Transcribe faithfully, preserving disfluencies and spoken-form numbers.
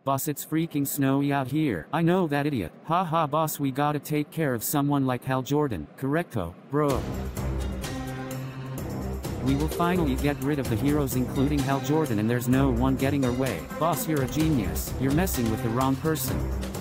Boss, it's freaking snowy out here. I know that idiot. Haha boss, we gotta take care of someone like Hal Jordan. Correcto, bro. We will finally get rid of the heroes including Hal Jordan, and there's no one getting our way. Boss, you're a genius. You're messing with the wrong person.